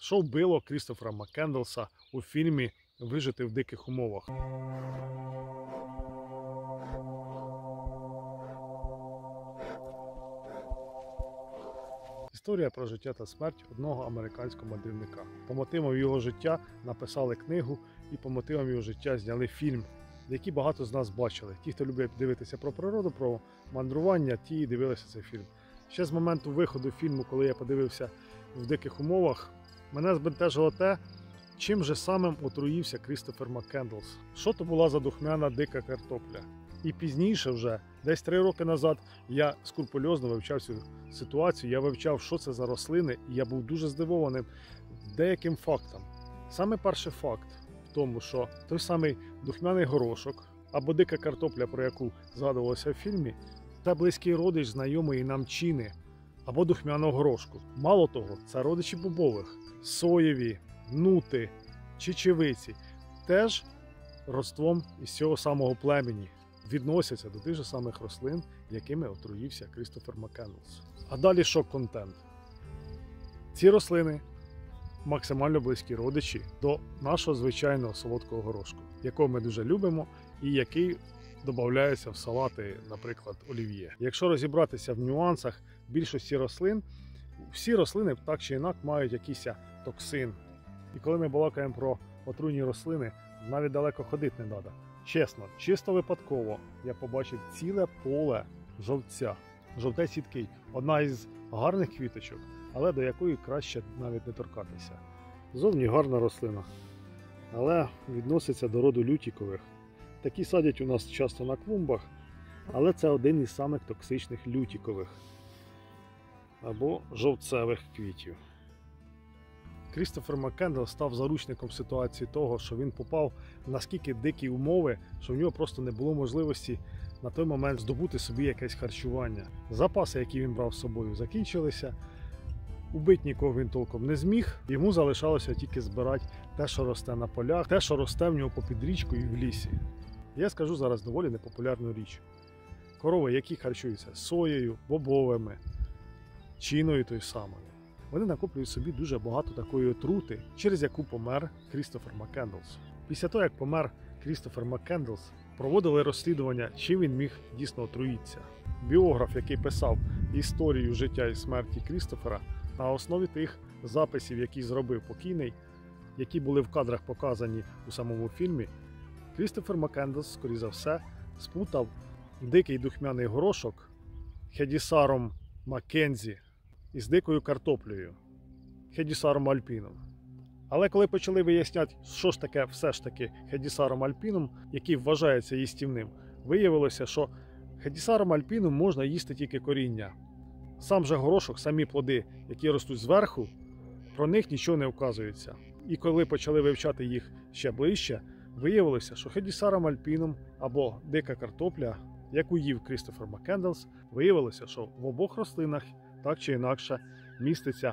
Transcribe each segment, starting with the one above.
Що вбило Крістофера Маккендлса у фільмі «Вижити в диких умовах». Історія про життя та смерть одного американського мандрівника. По мотивам його життя написали книгу і по мотивам його життя зняли фільм, який багато з нас бачили. Ті, хто любить дивитися про природу, про мандрування, ті дивилися цей фільм. Ще з моменту виходу фільму, коли я подивився «В диких умовах», мене збентежило те, чим же самим отруївся Крістофер Маккендлс. Що то була за духмяна дика картопля? І пізніше вже, десь 3 роки назад, я скрупульозно вивчав цю ситуацію, я вивчав, що це за рослини, і я був дуже здивований деяким фактам. Саме перший факт в тому, що той самий духмяний горошок, або дика картопля, про яку згадувалося в фільмі, це близький родич знайомої нам чини, або духмяного горошку. Мало того, це родичі бобових, соєві, нути, чечевиці, теж родством із цього самого племені. Відносяться до тих же самих рослин, якими отруївся Крістофер Маккендлс. А далі шок-контент. Ці рослини максимально близькі родичі до нашого звичайного солодкого горошку, якого ми дуже любимо і який додається в салати, наприклад, олів'є. Якщо розібратися в нюансах більшості рослин, всі рослини так чи інакше мають якийсь токсин. І коли ми балакаємо про отруйні рослини, навіть далеко ходити не треба. Чесно, чисто випадково я побачив ціле поле жовтця. Жовтець сідкий. Одна із гарних квіточок, але до якої краще навіть не торкатися. Зовні гарна рослина, але відноситься до роду лютікових. Такі садять у нас часто на клумбах, але це один із самих токсичних лютікових або жовтцевих квітів. Крістофер Маккендлс став заручником ситуації того, що він попав в наскільки дикі умови, що в нього просто не було можливості на той момент здобути собі якесь харчування. Запаси, які він брав з собою, закінчилися. Убити нікого він толком не зміг. Йому залишалося тільки збирати те, що росте на полях, те, що росте в нього попід річкою і в лісі. Я скажу зараз доволі непопулярну річ. Корови, які харчуються соєю, бобовими, чиною той самою. Вони накоплюють собі дуже багато такої отрути, через яку помер Крістофер Маккендлс. Після того, як помер Крістофер Маккендлс, проводили розслідування, чим він міг дійсно отруїтися. Біограф, який писав історію життя і смерті Крістофера, на основі тих записів, які зробив покійний, які були в кадрах показані у самому фільмі, Крістофер Маккендлс, скоріше за все, сплутав дикий духмяний горошок Хедісаром Маккензі із дикою картоплею Хедісаром альпіном. Але коли почали виясняти, що ж таке все ж таки Хедісаром альпіном, який вважається їстівним, виявилося, що Хедісаром альпіном можна їсти тільки коріння. Сам же горошок, самі плоди, які ростуть зверху, про них нічого не вказується. І коли почали вивчати їх ще ближче, виявилося, що Хедісаром альпіном або дика картопля, яку їв Крістофер Маккендлс, виявилося, що в обох рослинах так чи інакше міститься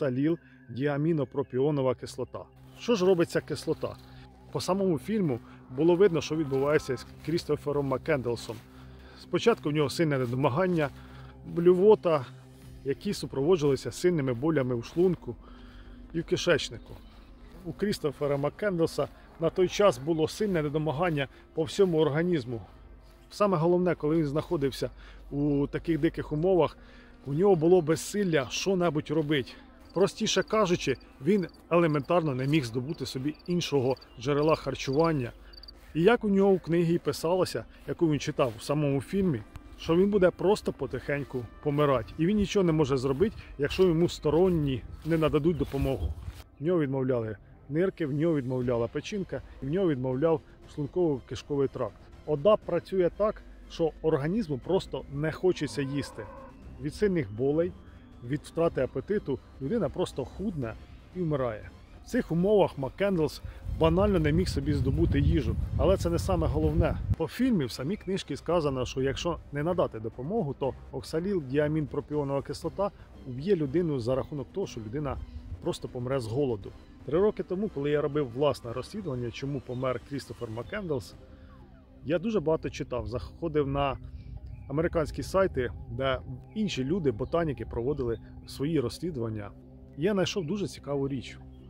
оксаліл-діамінопропіонова кислота. Що ж робить ця кислота? По самому фільму було видно, що відбувається з Крістофером Маккендлсом. Спочатку в нього сильне недомагання, блювота, які супроводжувалися сильними болями у шлунку і в кишечнику. У Крістофера Маккендлса на той час було сильне недомагання по всьому організму. Саме головне, коли він знаходився у таких диких умовах, у нього було безсилля що-небудь робити. Простіше кажучи, він елементарно не міг здобути собі іншого джерела харчування. І як у нього в книгі писалося, яку він читав у самому фільмі, що він буде просто потихеньку помирати. І він нічого не може зробити, якщо йому сторонні не нададуть допомогу. В нього відмовляли нирки, в нього відмовляла печінка, і в нього відмовляв шлунково-кишковий тракт. ОДА працює так, що організму просто не хочеться їсти. Від сильних болей, від втрати апетиту людина просто худне і вмирає. В цих умовах Маккендлс банально не міг собі здобути їжу, але це не саме головне. По фільмі в самій книжці сказано, що якщо не надати допомогу, то оксаліл-діамінпропіонова кислота уб'є людину за рахунок того, що людина просто помре з голоду. 3 роки тому, коли я робив власне розслідування, чому помер Крістофер Маккендлс, я дуже багато читав, заходив на американські сайти, де інші люди, ботаніки, проводили свої розслідування. І я знайшов дуже цікаву річ.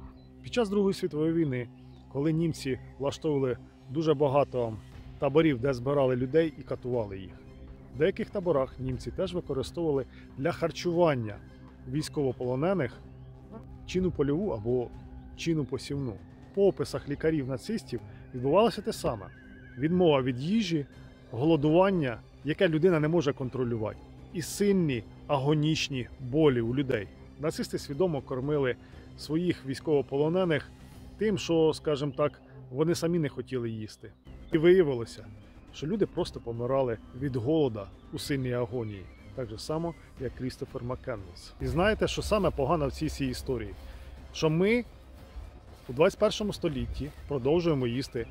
Під час Другої світової війни, коли німці влаштовували дуже багато таборів, де збирали людей і катували їх, в деяких таборах німці теж використовували для харчування військовополонених чину польову або чину посівну. По описах лікарів-нацистів відбувалося те саме. Відмова від їжі, голодування, яке людина не може контролювати, і сильні агонічні болі у людей. Нацисти свідомо кормили своїх військовополонених тим, що, скажімо так, вони самі не хотіли їсти. І виявилося, що люди просто помирали від голода у сильній агонії. Так же само, як Крістофер Маккендлс. І знаєте, що саме погано в цій всій історії? Що ми у 21 столітті продовжуємо їсти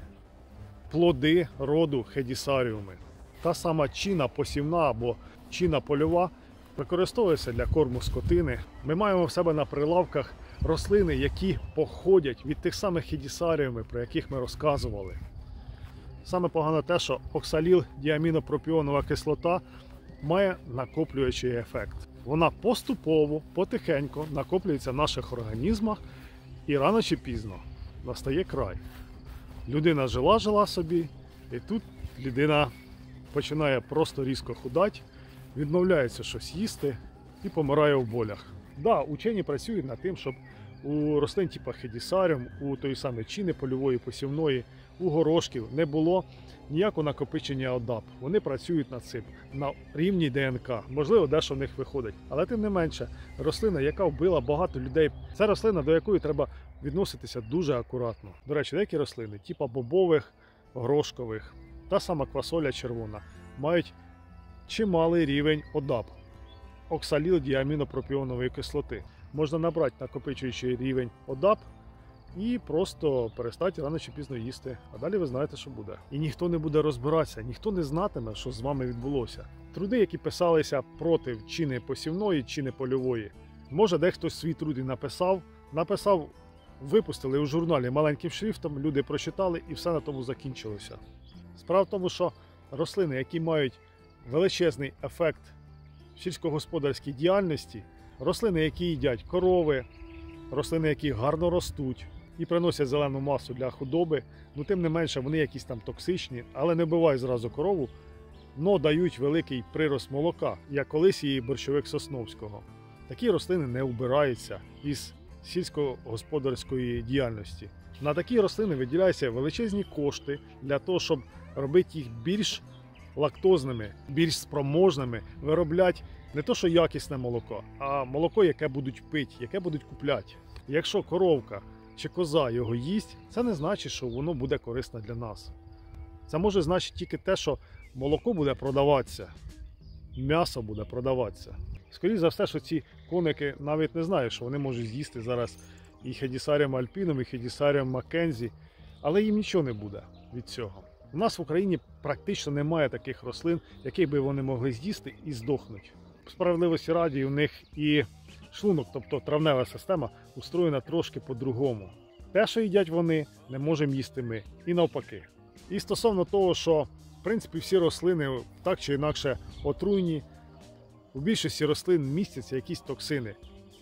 плоди роду хедісаріуми. Та сама чина посівна або чина польова використовується для корму скотини. Ми маємо в себе на прилавках рослини, які походять від тих самих хедісаріумів, про яких ми розказували. Саме погано те, що оксаліл-діамінопропіонова кислота має накоплюючий ефект. Вона поступово, потихеньку накоплюється в наших організмах і рано чи пізно настає край. Людина жила собі, і тут людина починає просто різко худати, відмовляється щось їсти і помирає в болях. Да, учені працюють над тим, щоб у рослин типу хедісаріум, у тої самої чини польової, посівної, у горошків не було ніякого накопичення ОДАП. Вони працюють над цим на рівні ДНК. Можливо, дещо в них виходить. Але тим не менше, рослина, яка вбила багато людей, це рослина, до якої треба відноситися дуже акуратно. До речі, деякі рослини, типу бобових, грошкових, та сама квасоля червона, мають чималий рівень ОДАП – оксаліл-діамінопропіонової кислоти. Можна набрати накопичуючий рівень ОДАП і просто перестати рано чи пізно їсти. А далі ви знаєте, що буде. І ніхто не буде розбиратися, ніхто не знатиме, що з вами відбулося. Труди, які писалися проти чини посівної, чини польової, може дехто свій труд і написав, випустили у журналі маленьким шрифтом, люди прочитали і все на тому закінчилося. Справа в тому, що рослини, які мають величезний ефект в сільськогосподарській діяльності, рослини, які їдять корови, рослини, які гарно ростуть і приносять зелену масу для худоби, тим не менше вони якісь там токсичні, але не вбивають зразу корову, но дають великий прирост молока, як колись і борщовик Сосновського. Такі рослини не вбираються із сільськогосподарської діяльності. На такі рослини виділяються величезні кошти для того, щоб робити їх більш лактозними, більш спроможними, виробляти не то, що якісне молоко, а молоко, яке будуть пити, яке будуть купляти. Якщо коровка чи коза його їсть, це не значить, що воно буде корисне для нас. Це може значити тільки те, що молоко буде продаватися, м'ясо буде продаватися. Скоріше за все, що ці коники навіть не знають, що вони можуть з'їсти зараз і хедісаріум альпінум, і хедісаріум маккензі, але їм нічого не буде від цього. У нас в Україні практично немає таких рослин, яких би вони могли з'їсти і здохнути. Справедливості раді, у них і шлунок, тобто травнева система, устроєна трошки по-другому. Те, що їдять вони, не можемо їсти ми. І навпаки. І стосовно того, що в принципі всі рослини так чи інакше отруйні, у більшості рослин містяться якісь токсини.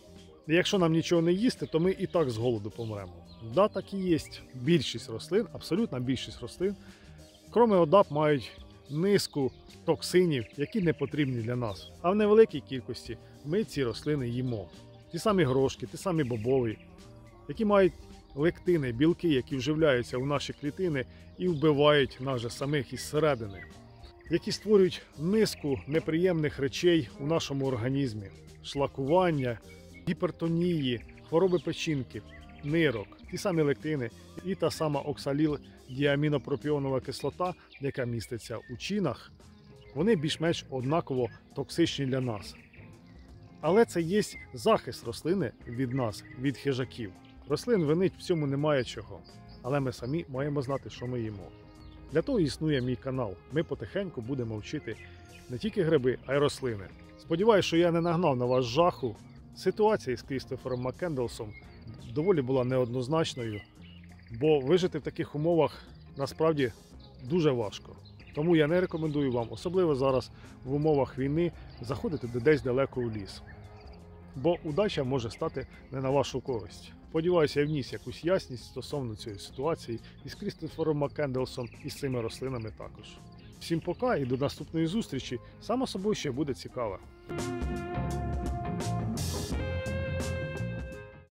І якщо нам нічого не їсти, то ми і так з голоду помремо. Да, так і є. Більшість рослин, абсолютна більшість рослин, крім ОДАП, мають низку токсинів, які не потрібні для нас. А в невеликій кількості ми ці рослини їмо. Ті самі грошки, ті самі бобові, які мають лектини, білки, які вживляються у наші клітини і вбивають нас же самих із середини, які створюють низку неприємних речей у нашому організмі. Шлакування, гіпертонії, хвороби печінки, нирок, ті самі лектини і та сама оксаліл-діамінопропіонова кислота, яка міститься у чинах, вони більш-менш однаково токсичні для нас. Але це є захист рослини від нас, від хижаків. Рослин винить в цьому немає чого. Але ми самі маємо знати, що ми їмо. Для того існує мій канал. Ми потихеньку будемо вчити не тільки гриби, а й рослини. Сподіваюсь, що я не нагнав на вас жаху. Ситуація з Крістофером Маккендлсом доволі була неоднозначною, бо вижити в таких умовах насправді дуже важко. Тому я не рекомендую вам, особливо зараз в умовах війни, заходити десь далеко у ліс. Бо удача може стати не на вашу користь. Сподіваюся, я вніс якусь ясність стосовно цієї ситуації із Крістофером Маккенделсом і з цими рослинами також. Всім пока і до наступної зустрічі. Само собою ще буде цікаво.